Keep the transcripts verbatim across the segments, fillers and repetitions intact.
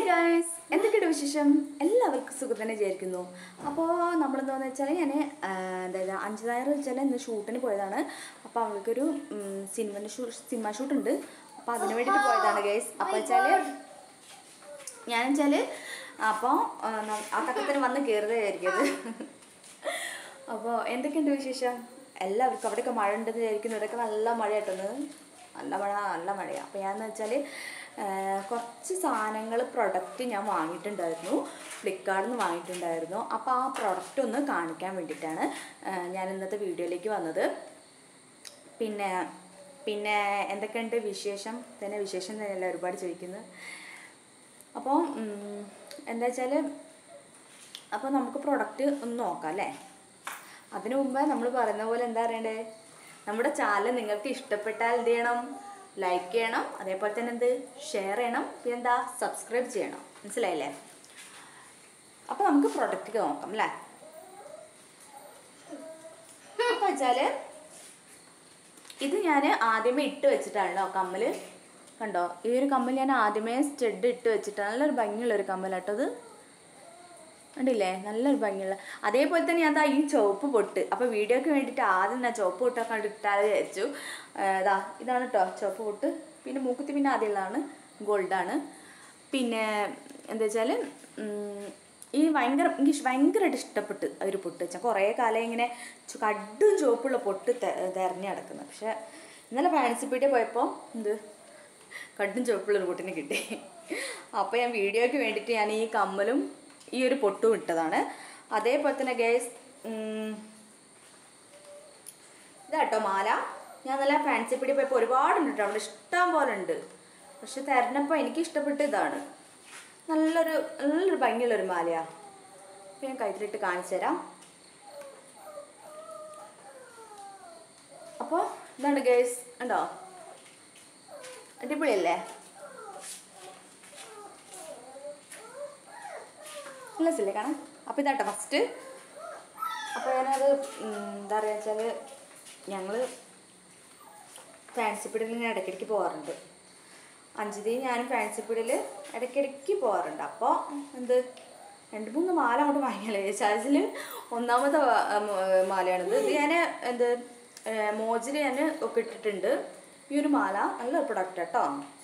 Guys, എന്തൊക്കെയുണ്ട് വിശേഷം? എല്ലാവർക്കും സുഖം തന്നെ വിചാരിക്കുന്നു. അപ്പോൾ നമ്മളെന്താണെന്ന് വെച്ചാൽ ഞാൻ എന്താ അഞ്ച് ഞായർ വെച്ചാൽ ഇന്ന് ഷൂട്ടിന് പോയതാണ്. അപ്പോൾ അവൾക്കൊരു സിനിമ ഷൂ സിനിമ ഷൂട്ടുണ്ട്. അപ്പോൾ അതിന് വേണ്ടിയിട്ട് പോയതാണ് ഗൈസ്. അപ്പോൾ വെച്ചാൽ ഞാൻ വെച്ചാൽ അപ്പോൾ ആ തക്കത്തിന് വന്ന് കയറുന്നതായിരിക്കും. അപ്പോൾ എന്തൊക്കെയുണ്ട് വിശേഷം? എല്ലാവർക്കും അവിടെയൊക്കെ മഴ ഉണ്ടെന്ന് വിചാരിക്കുന്നു. ഇവിടെയൊക്കെ നല്ല മഴ കിട്ടുന്നത്, നല്ല മഴ നല്ല മഴയാണ്. അപ്പോൾ ഞാനെന്ന് വെച്ചാൽ കുറച്ച് സാധനങ്ങൾ പ്രൊഡക്റ്റ് ഞാൻ വാങ്ങിയിട്ടുണ്ടായിരുന്നു, ഫ്ലിപ്കാർട്ടിൽ നിന്ന് വാങ്ങിയിട്ടുണ്ടായിരുന്നു. അപ്പോൾ ആ പ്രൊഡക്റ്റ് ഒന്ന് കാണിക്കാൻ വേണ്ടിയിട്ടാണ് ഞാൻ ഇന്നത്തെ വീഡിയോയിലേക്ക് വന്നത്. പിന്നെ പിന്നെ എന്തൊക്കെയുണ്ട് വിശേഷം? തന്നെ വിശേഷം തന്നെയല്ല ഒരുപാട് ചോദിക്കുന്നത്. അപ്പോൾ എന്താ വെച്ചാൽ അപ്പോൾ നമുക്ക് പ്രൊഡക്റ്റ് ഒന്ന് നോക്കാം അല്ലേ? അതിനു മുമ്പേ നമ്മൾ പറയുന്ന പോലെ എന്താ പറയണ്ടേ, നമ്മുടെ ചാനൽ നിങ്ങൾക്ക് ഇഷ്ടപ്പെട്ടാൽ എന്ത് ചെയ്യണം? ലൈക്ക് ചെയ്യണം, അതേപോലെ തന്നെ എന്ത് ഷെയർ ചെയ്യണം, പിന്നെ എന്താ സബ്സ്ക്രൈബ് ചെയ്യണം. മനസ്സിലായില്ലേ? അപ്പോൾ നമുക്ക് പ്രൊഡക്റ്റ് നോക്കാം അല്ലേ? അപ്പോൾ വെച്ചാൽ ഇത് ഞാൻ ആദ്യമേ ഇട്ട് വെച്ചിട്ടാണല്ലോ കമ്മൽ. കണ്ടോ, ഈ ഒരു കമ്മൽ ഞാൻ ആദ്യമേ സ്റ്റഡ് ഇട്ട് വെച്ചിട്ടാണ്. നല്ലൊരു ഭംഗിയുള്ളൊരു കമ്മലാട്ടത്, കണ്ടില്ലേ? നല്ലൊരു ഭംഗിയുള്ള. അതേപോലെ തന്നെ ഞാൻ ഈ ചുവപ്പ് പൊട്ട്, അപ്പോൾ വീഡിയോക്ക് വേണ്ടിയിട്ട് ആദ്യം ഞാൻ ചുവപ്പ് പൊട്ടൊക്കെ കണ്ടിട്ടാൽ വിചാരിച്ചു. ഇതാ ഇതാണ് കേട്ടോ ചുവപ്പ് പൊട്ട്. പിന്നെ മൂക്കുത്തി പിന്നെ ആദ്യമുള്ളതാണ്, ഗോൾഡാണ്. പിന്നെ എന്താ വെച്ചാൽ ഈ ഭയങ്കര എനിക്ക് ഭയങ്കരമായിട്ട് ഇഷ്ടപ്പെട്ട് ഒരു പൊട്ട് വെച്ചാൽ കുറേ കാലം ഇങ്ങനെ കടും ചുവപ്പുള്ള പൊട്ട് തിരഞ്ഞു കിടക്കുന്നത്. പക്ഷേ ഇന്നലെ ഫാൻസി പീടിയ പോയപ്പോൾ എന്ത് കടും ചുവപ്പുള്ളൊരു പൊട്ടിനെ കിട്ടി. അപ്പോൾ ഞാൻ വീഡിയോയ്ക്ക് വേണ്ടിയിട്ട് ഞാൻ ഈ കമ്മലും ഈ ഒരു പൊട്ടും ഇട്ടതാണ്. അതേപോലെ തന്നെ ഗൈസ് ഇതാട്ടോ മാല. ഞാൻ നല്ല ഫാൻസി പീടിയ പോയപ്പോൾ ഒരുപാടുണ്ട് കേട്ടോ, അവിടെ ഇഷ്ടം പോലെ ഉണ്ട്. പക്ഷെ തിരഞ്ഞപ്പോൾ എനിക്ക് ഇഷ്ടപ്പെട്ട് ഇതാണ്. നല്ലൊരു നല്ലൊരു ഭംഗിയുള്ളൊരു മാലയാണ്. അപ്പോൾ ഞാൻ കയ്യിലിട്ട് കാണിച്ചു തരാം. അപ്പോൾ ഇതാണ് ഗൈസ്, ഉണ്ടോ? അടിപൊളിയല്ലേ? നല്ല സില്ലേ കാണാൻ. അപ്പോൾ ഇതാട്ടോ ഫസ്റ്റ്. അപ്പോൾ ഞാനത് എന്താ പറയുക വെച്ചാൽ ഞങ്ങൾ ഫാൻസി പീടിയയിൽ ഞാൻ ഇടയ്ക്കിടയ്ക്ക് പോകാറുണ്ട്. അഞ്ചുതി ഞാനും ഫാൻസി പീടിയയിൽ ഇടയ്ക്കിടയ്ക്ക് പോകാറുണ്ട്. അപ്പോൾ എന്ത് രണ്ട് മൂന്ന് മാല അങ്ങോട്ട് വാങ്ങിയാലേ ചാർജിൽ ഒന്നാമത്തെ മാലയാണിത്. ഇത് ഞാൻ എന്ത് മോജിൽ ഞാൻ ഒക്കെ ഇട്ടിട്ടുണ്ട്. ഈ ഒരു മാല നല്ലൊരു പ്രൊഡക്റ്റ് കേട്ടോ.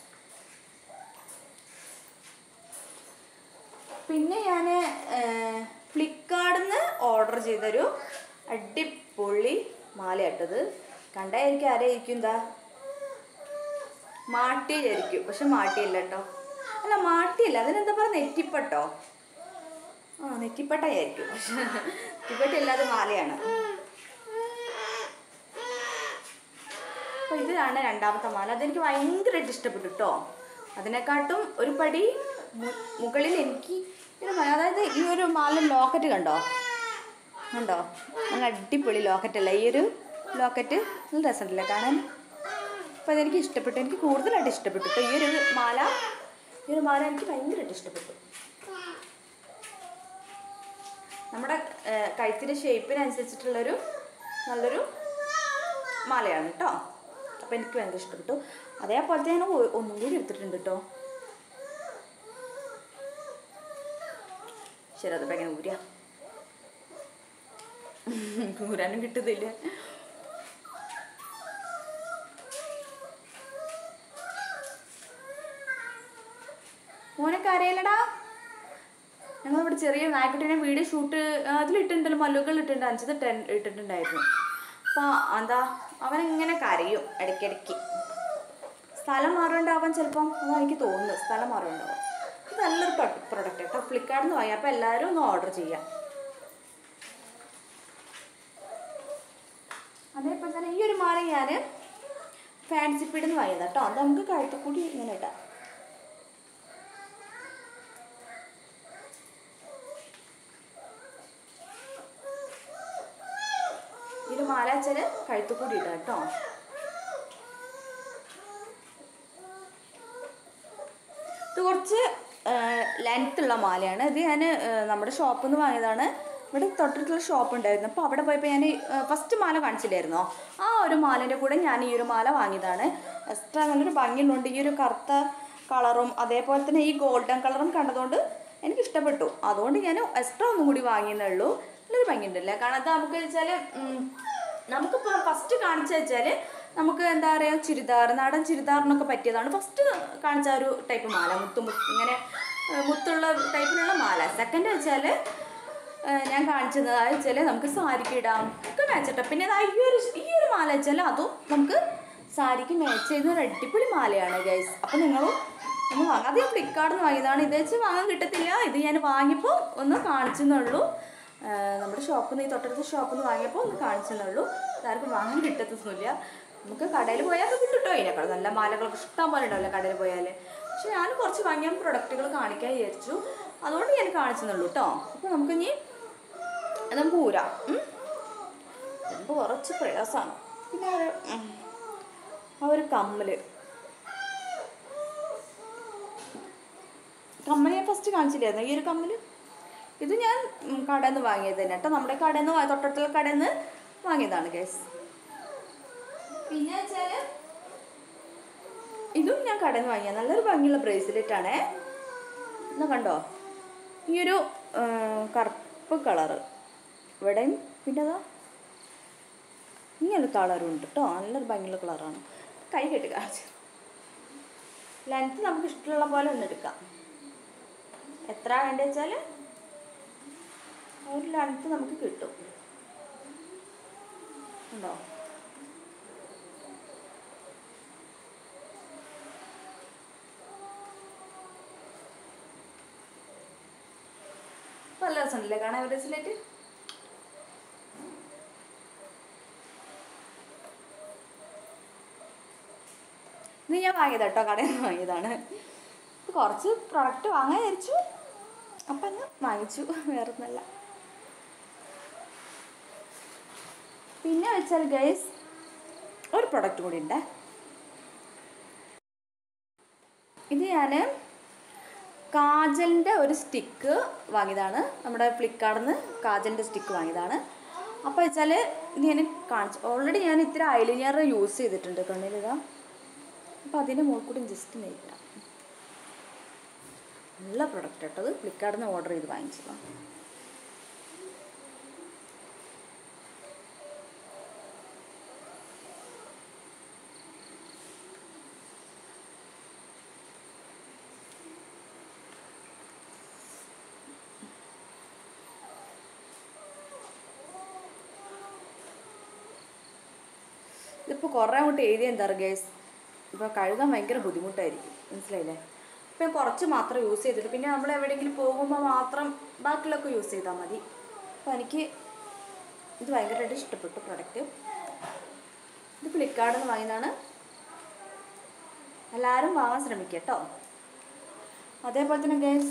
പിന്നെ ഞാൻ ഫ്ലിപ്കാർട്ടിൽ നിന്ന് ഓർഡർ ചെയ്തൊരു അടിപൊളി മാലയാട്ടത്. കണ്ടായിരിക്കും ആരായിരിക്കും എന്താ മാട്ടിയിലായിരിക്കും, പക്ഷെ മാട്ടിയില്ല കേട്ടോ. അല്ല മാട്ടിയില്ല, അതിനെന്താ പറയുക, നെറ്റിപ്പട്ടോ. ആ നെറ്റിപ്പട്ടയായിരിക്കും, പക്ഷെ നെറ്റിപ്പട്ട ഇല്ലാതെ മാലയാണ്. അപ്പോൾ ഇതാണ് രണ്ടാമത്തെ മാല. അതെനിക്ക് ഭയങ്കരമായിട്ട് ഇഷ്ടപ്പെട്ടു കേട്ടോ. അതിനെക്കാട്ടും ഒരു പടി മുകളിൽ എനിക്ക് അതായത് ഈ ഒരു മാല ലോക്കറ്റ് കണ്ടോ കണ്ടോ നല്ല അടിപൊളി ലോക്കറ്റല്ല ഈ ഒരു ലോക്കറ്റ്. നല്ല രസമുണ്ടല്ലേ കാണാൻ? അപ്പോൾ അതെനിക്ക് ഇഷ്ടപ്പെട്ടു, എനിക്ക് കൂടുതലായിട്ട് ഇഷ്ടപ്പെട്ടു കേട്ടോ ഈ ഒരു മാല. ഈ ഒരു മാല എനിക്ക് ഭയങ്കരമായിട്ട് ഇഷ്ടപ്പെട്ടു. നമ്മുടെ കഴുത്തിൻ്റെ ഷേപ്പിനനുസരിച്ചിട്ടുള്ളൊരു നല്ലൊരു മാലയാണ് കേട്ടോ. അപ്പോൾ എനിക്ക് ഭയങ്കര ഇഷ്ടപ്പെട്ടു. അതേപോലെ ഞാൻ ഒന്നും കൂടി എടുത്തിട്ടുണ്ട് കേട്ടോ. ശരി, അതിപ്പോൾ എങ്ങനെ ഊരാ? ഊരാനും കിട്ടുന്നില്ല. മോനൊക്കെ അറിയില്ലടാ, ഞങ്ങളിവിടെ ചെറിയ നായ്ക്കുട്ടീനെ വീഡിയോ ഷൂട്ട് അതിലിട്ടുണ്ടല്ലോ, മല്ലുകൾ ഇട്ടിട്ടുണ്ട്, അഞ്ചത് ടെൻ ഇട്ടിട്ടുണ്ടായിരുന്നു. അപ്പോൾ എന്താ അവനിങ്ങനെ കരയും ഇടയ്ക്കിടയ്ക്ക്. സ്ഥലം മാറുണ്ടാവാൻ ചിലപ്പം അതാണ് എനിക്ക് തോന്നുന്നത്, സ്ഥലം മാറുണ്ടാവും. ഇത് നല്ലൊരു പ്രൊഡക്റ്റ് കേട്ടോ, ഫ്ലിപ്കാർട്ടിൽ നിന്ന് വാങ്ങി. അപ്പോൾ എല്ലാവരും ഒന്ന് ഓർഡർ ചെയ്യാം. അതേപോലെ തന്നെ ഈ ഒരു മാല ഞാൻ ഫാൻസി പീടിയിൽ നിന്ന് വാങ്ങിയതാണ് കേട്ടോ. അത് നമുക്ക് കഴുത്തിൽ കൂടി ഇങ്ങനെ ഇടാം. ഈ ഒരു മാല വെച്ചാൽ കഴുത്തിൽ കൂടി ഇടാം കേട്ടോ. ഇത് കുറച്ച് ലെങ്ത്തുള്ള മാലയാണ്. ഇത് ഞാൻ നമ്മുടെ ഷോപ്പിൽ നിന്ന് വാങ്ങിയതാണ്. ഇവിടെ തൊട്ടിട്ടുള്ള ഷോപ്പ് ഉണ്ടായിരുന്നു. അപ്പോൾ അവിടെ പോയപ്പോൾ ഞാൻ ഫസ്റ്റ് മാല കാണിച്ചില്ലായിരുന്നോ, ആ ഒരു മാലേൻ്റെ കൂടെ ഞാൻ ഈ ഒരു മാല വാങ്ങിയതാണ്. എക്സ്ട്രാ നല്ലൊരു ഭംഗിയുണ്ട്. ഈ ഒരു കറുത്ത കളറും അതേപോലെ തന്നെ ഈ ഗോൾഡൻ കളറും കണ്ടതുകൊണ്ട് എനിക്ക് ഇഷ്ടപ്പെട്ടു. അതുകൊണ്ട് ഞാൻ എക്സ്ട്രാ ഒന്നും കൂടി വാങ്ങിയെന്നേ ഉള്ളൂ. നല്ലൊരു ഭംഗിയുണ്ടല്ലേ കാണാൻ. അത് നമുക്ക് വെച്ചാൽ നമുക്കിപ്പോൾ ഫസ്റ്റ് കാണിച്ചു വെച്ചാൽ നമുക്ക് എന്താ പറയുക, ചുരിദാർ, നാടൻ ചുരിദാറിനൊക്കെ പറ്റിയതാണ് ഫസ്റ്റ് കാണിച്ച ഒരു ടൈപ്പ് മാല, മുത്തു മുത്ത് ഇങ്ങനെ മുത്തുള്ള ടൈപ്പിലുള്ള മാല. സെക്കൻഡ് വെച്ചാൽ ഞാൻ കാണിച്ചത് അത് വെച്ചാൽ നമുക്ക് സാരിക്ക് ഇടാം ഒക്കെ മാച്ചിട്ട. പിന്നെ അത് ഈ ഒരു ഈ ഒരു മാല വെച്ചാൽ അതും നമുക്ക് സാരിക്ക് മാച്ച് ചെയ്യുന്ന ഒരു അടിപൊളി മാലയാണ് ഗൈസ്. അപ്പം നിങ്ങളും ഒന്ന് വാങ്ങാം. അത് ഞാൻ ഫ്ലിപ്കാർട്ടിൽ നിന്ന് വാങ്ങിയതാണ്. ഇത് വെച്ച് വാങ്ങാൻ കിട്ടത്തില്ല. ഇത് ഞാൻ വാങ്ങിയപ്പോൾ ഒന്ന് കാണിച്ചെന്നുള്ളൂ. നമ്മുടെ ഷോപ്പിൽ നിന്ന്, ഈ തൊട്ടടുത്ത ഷോപ്പിൽ നിന്ന് വാങ്ങിയപ്പോൾ ഒന്ന് കാണിച്ചെന്നുള്ളൂ. ഇതാർക്കും വാങ്ങാൻ കിട്ടത്തൊന്നുമില്ല. നമുക്ക് കടയിൽ പോയാൽ കിട്ടും കേട്ടോ. അതിനേക്കാൾ നല്ല മാലകളൊക്കെ ഇഷ്ടം പോലെ ഉണ്ടാവില്ല കടയിൽ പോയാൽ. പക്ഷെ ഞാൻ കുറച്ച് വാങ്ങിയ പ്രൊഡക്റ്റുകൾ കാണിക്കാൻ വിചാരിച്ചു. അതുകൊണ്ട് ഞാൻ കാണിച്ചെന്നുള്ളൂ കേട്ടോ. അപ്പോൾ നമുക്കിനി നമുക്ക് ഊരാം. ഇത് കുറച്ച് പ്രയാസമാണ്. പിന്നെ ആ ഒരു കമ്മൽ കമ്മൽ ഞാൻ ഫസ്റ്റ് കാണിച്ചില്ലായിരുന്നു. ഈ ഒരു കമ്മൽ ഇത് ഞാൻ കടയിൽ നിന്ന് വാങ്ങിയത് തന്നെ കേട്ടോ. നമ്മുടെ കടയിൽ നിന്ന്, തൊട്ടടുത്തുള്ള കടയിൽ നിന്ന് വാങ്ങിയതാണ് ഗൈസ്. പിന്നെ വെച്ചാൽ ഇതും ഞാൻ കടയിൽ നിന്ന് വാങ്ങിയത്. നല്ലൊരു ഭംഗിയുള്ള ബ്രേസ്ലെറ്റ് ആണേ. എന്നാ കണ്ടോ, ഈ ഒരു കറുപ്പ് കളറ് ഇവിടെയും, പിന്നെ അതാ ഇങ്ങനൊരു കളറും ഉണ്ട് കേട്ടോ. നല്ലൊരു ഭംഗിയുള്ള കളറാണ്. കൈ കെട്ടി കാണിച്ചു. ലെങ്ത്ത് നമുക്ക് ഇഷ്ടമുള്ള പോലെ ഒന്ന് എടുക്കാം. എത്ര വേണ്ടത് വെച്ചാൽ ഒരു ലെങ്ത്ത് നമുക്ക് കിട്ടും. ഉണ്ടോ? നല്ല രസമുണ്ടല്ലേ കാണാൻ ബ്രേസ്ലെറ്റ്. ഇത് ഞാൻ വാങ്ങിയതാ കേട്ടോ, കടയിൽ നിന്ന് വാങ്ങിയതാണ്. കുറച്ച് പ്രൊഡക്റ്റ് വാങ്ങാൻ വിചാരിച്ചു, അപ്പം അങ്ങ് വാങ്ങിച്ചു, വേറെ ഒന്നല്ല. പിന്നെ വെച്ചാൽ ഗൈസ് ഒരു പ്രൊഡക്റ്റ് കൂടി ഉണ്ട്. ഇത് ഞാൻ കാജലിൻ്റെ ഒരു സ്റ്റിക്ക് വാങ്ങിയതാണ്. നമ്മുടെ ഫ്ലിപ്കാർട്ടിൽ നിന്ന് കാജലിൻ്റെ സ്റ്റിക്ക് വാങ്ങിയതാണ്. അപ്പോൾ വെച്ചാൽ ഇത് ഞാൻ കാണിച്ചു. ഓൾറെഡി ഞാൻ ഇത്തിരി ഐലൈനർ യൂസ് ചെയ്തിട്ടുണ്ട് കണ്ണിലിതാ. അപ്പോൾ അതിൻ്റെ മുകളിൽ കൂടി ജസ്റ്റ് നെയ്ക്കാം. നല്ല പ്രൊഡക്റ്റ് കേട്ടോ. അത് ഫ്ലിപ്കാർട്ടിൽ നിന്ന് ഓർഡർ ചെയ്ത് വാങ്ങിച്ചതാണ്. ഇതിപ്പോൾ കുറേ അങ്ങോട്ട് എഴുതിയ എന്താ പറയുക ഗൈസ്, ഇപ്പോൾ കഴുകാൻ ഭയങ്കര ബുദ്ധിമുട്ടായിരിക്കും, മനസ്സിലായില്ലേ? ഇപ്പം കുറച്ച് മാത്രം യൂസ് ചെയ്തിട്ട് പിന്നെ നമ്മൾ എവിടെയെങ്കിലും പോകുമ്പോൾ മാത്രം ബാക്കിയുള്ളൊക്കെ യൂസ് ചെയ്താൽ മതി. അപ്പോൾ എനിക്ക് ഇത് ഭയങ്കരമായിട്ട് ഇഷ്ടപ്പെട്ടു പ്രൊഡക്റ്റ്. ഇത് ഫ്ലിപ്കാർട്ടിൽ നിന്ന് വാങ്ങിയതാണ്. എല്ലാവരും വാങ്ങാൻ ശ്രമിക്കുക കേട്ടോ. അതേപോലെ തന്നെ ഗൈസ്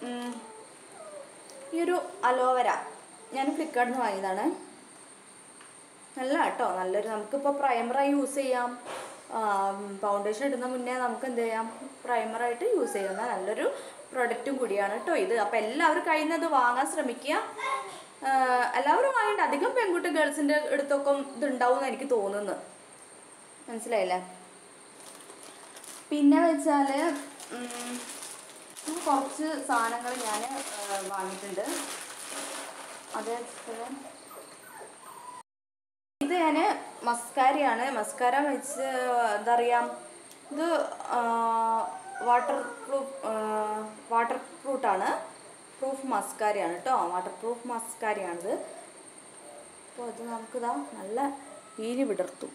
ഈ ഒരു അലോവേര ഞാൻ ഫ്ലിപ്കാർട്ടിൽ നിന്ന് വാങ്ങിയതാണ്. നല്ല കേട്ടോ, നല്ലൊരു, നമുക്കിപ്പോൾ പ്രൈമറായി യൂസ് ചെയ്യാം. ഫൗണ്ടേഷൻ ഇടുന്ന മുന്നേ നമുക്ക് എന്ത് ചെയ്യാം, പ്രൈമറായിട്ട് യൂസ് ചെയ്യുന്ന നല്ലൊരു പ്രൊഡക്റ്റും കൂടിയാണ് കേട്ടോ ഇത്. അപ്പോൾ എല്ലാവരും കഴിയുന്നത് വാങ്ങാൻ ശ്രമിക്കുക. എല്ലാവരും വാങ്ങേണ്ട, അധികം പെൺകുട്ടി ഗേൾസിൻ്റെ അടുത്തൊക്കെ ഇതുണ്ടാവും എന്ന് എനിക്ക് തോന്നുന്നു, മനസ്സിലായില്ലേ? പിന്നെ വെച്ചാൽ കുറച്ച് സാധനങ്ങൾ ഞാൻ വാങ്ങിയിട്ടുണ്ട്. അതേപോലെ ഇത് ഞാൻ മസ്കാരയാണ്. മസ്കാര വെച്ച് എന്താ പറയുക, ഇത് വാട്ടർ പ്രൂഫ് വാട്ടർ പ്രൂഫാണ് പ്രൂഫ് മസ്കാരയാണ് കേട്ടോ. വാട്ടർ പ്രൂഫ് മസ്കാരയാണിത്. അപ്പോൾ ഇത് നമുക്കിതാ നല്ല പീലി വിടർത്തും.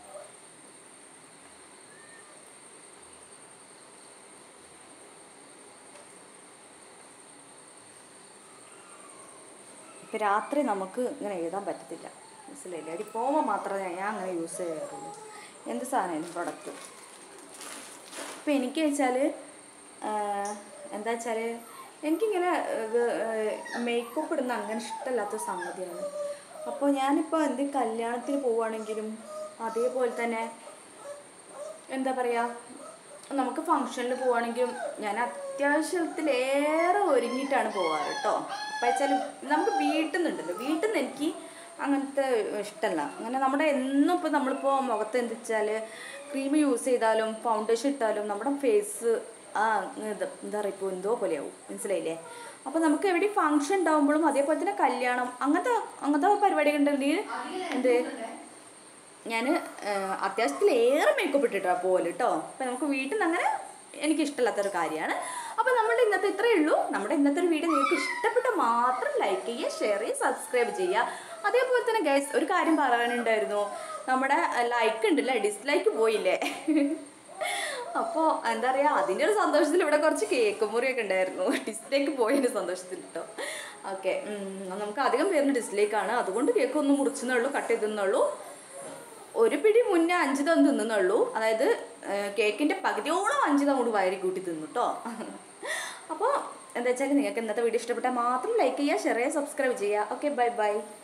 ഇപ്പം രാത്രി നമുക്ക് ഇങ്ങനെ എഴുതാൻ പറ്റത്തില്ല, മനസ്സിലായില്ലേ? അടി പോകുമ്പോൾ മാത്രമേ ഞാൻ അങ്ങനെ യൂസ് ചെയ്യാറുള്ളൂ എന്ത് സാധനമായാലും പ്രൊഡക്റ്റ്. ഇപ്പം എനിക്ക് വെച്ചാൽ എന്താ വെച്ചാൽ എനിക്കിങ്ങനെ മേക്കപ്പ് ഇടുന്ന അങ്ങനെ ഇഷ്ടമില്ലാത്ത സംഗതിയാണ്. അപ്പോൾ ഞാനിപ്പോൾ എന്ത് കല്യാണത്തിന് പോവുകയാണെങ്കിലും അതേപോലെ തന്നെ എന്താ പറയുക, നമുക്ക് ഫങ്ഷനിൽ പോവുകയാണെങ്കിലും ഞാൻ അത്യാവശ്യത്തിലേറെ ഒരുങ്ങിയിട്ടാണ് പോവാറ് കേട്ടോ. അപ്പോൾ വെച്ചാൽ നമുക്ക് വീട്ടിൽ നിന്നുണ്ടല്ലോ, വീട്ടിൽ നിന്ന് എനിക്ക് അങ്ങനത്തെ ഇഷ്ടമല്ല. അങ്ങനെ നമ്മുടെ എന്നും ഇപ്പോൾ നമ്മളിപ്പോൾ മുഖത്ത് എന്ത് വെച്ചാൽ ക്രീം യൂസ് ചെയ്താലും ഫൗണ്ടേഷൻ ഇട്ടാലും നമ്മുടെ ഫേസ് ആ ഇത് എന്താ പറയുക ഇപ്പോൾ എന്തോ പോലെയാവും, മനസ്സിലായില്ലേ? അപ്പോൾ നമുക്ക് എവിടെ ഫംഗ്ഷൻ ഉണ്ടാകുമ്പോഴും അതേപോലെ തന്നെ കല്യാണം അങ്ങനത്തെ അങ്ങനത്തെ പരിപാടികൾ ഉണ്ടെങ്കിൽ എന്ത് ഞാൻ അത്യാവശ്യത്തിലേറെ മേക്കപ്പ് ഇട്ടിട്ടാണ് പോലെ കേട്ടോ. അപ്പം നമുക്ക് വീട്ടിൽ നിന്ന് അങ്ങനെ എനിക്കിഷ്ടമില്ലാത്തൊരു കാര്യമാണ്. അപ്പോൾ നമ്മുടെ ഇന്നത്തെ ഇത്രയേ ഉള്ളൂ. നമ്മുടെ ഇന്നത്തെ ഒരു വീഡിയോ നിങ്ങൾക്ക് ഇഷ്ടപ്പെട്ട മാത്രം ലൈക്ക് ചെയ്യുക, ഷെയർ ചെയ്യുക, സബ്സ്ക്രൈബ് ചെയ്യുക. അതേപോലെ തന്നെ ഗൈസ് ഒരു കാര്യം പറയാനുണ്ടായിരുന്നു. നമ്മുടെ ലൈക്ക് ഉണ്ടല്ലേ, ഡിസ്ലൈക്ക് പോയില്ലേ? അപ്പോൾ എന്താ പറയുക, അതിൻ്റെ ഒരു സന്തോഷത്തിൽ ഇവിടെ കുറച്ച് കേക്ക് മുറിയൊക്കെ ഉണ്ടായിരുന്നു. ഡിസ്ലൈക്ക് പോയതിൻ്റെ സന്തോഷത്തിൽ കേട്ടോ. ഓക്കെ, നമുക്ക് അധികം പേരിന് ഡിസ്ലൈക്കാണ്, അതുകൊണ്ട് കേക്ക് ഒന്ന് മുറിച്ചെന്നുള്ളൂ, കട്ട് ചെയ്തെന്നുള്ളൂ. ഒരു പിടി മുന്നേ അഞ്ച് തവണ തിന്നുന്നുള്ളൂ, അതായത് കേക്കിൻ്റെ പകുതിയോളം അഞ്ച് തവണ കൂടി വയറി കൂട്ടി തിന്നു കേട്ടോ. അപ്പോൾ എന്താ വെച്ചാൽ നിങ്ങൾക്ക് ഇന്നത്തെ വീഡിയോ ഇഷ്ടപ്പെട്ടാൽ മാത്രം ലൈക്ക് ചെയ്യുക, ഷെയർ ചെയ്യുക, സബ്സ്ക്രൈബ് ചെയ്യുക. Okay, bye by.